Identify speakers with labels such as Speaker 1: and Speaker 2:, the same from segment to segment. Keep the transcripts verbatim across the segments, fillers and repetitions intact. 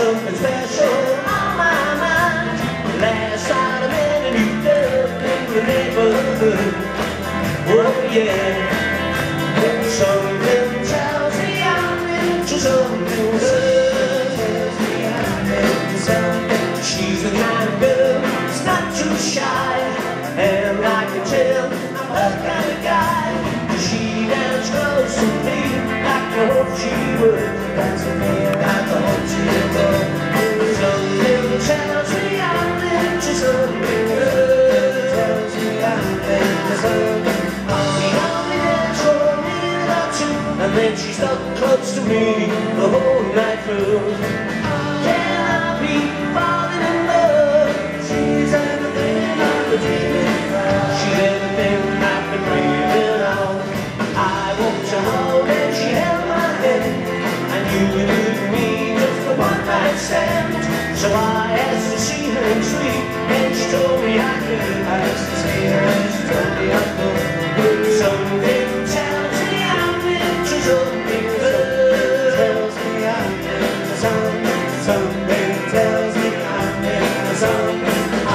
Speaker 1: something special on my mind. Last night I met a new girl in the neighborhood. Oh yeah, something tells me I'm into something good. She's the kind of girl who's not too shy, and I can tell I'm her kind of guy. She danced close to me like I hoped she would. Dance with me like I hoped she would. Something tells me I'm into something good. Tells me I'm into something. We only danced for a minute or two, and then she stuck close to me the whole night through. Can I be falling in love? She's everything I've been dreaming of. She's everything I've been dreaming of. I walked to home and she held my hand. I knew it would be just a one-night stand. So I asked to see her and sleep, and she told me I could. I asked to see her and she told me I could. Something tells me I'm into something good. Tells me I'm into something. Something tells me I'm into something.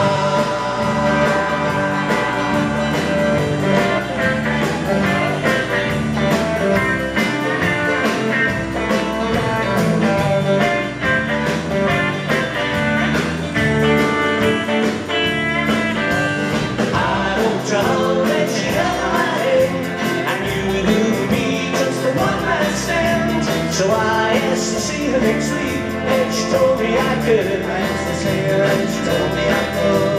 Speaker 1: So I asked to see her next week, and she told me I could. I asked to see her, and she told me I could.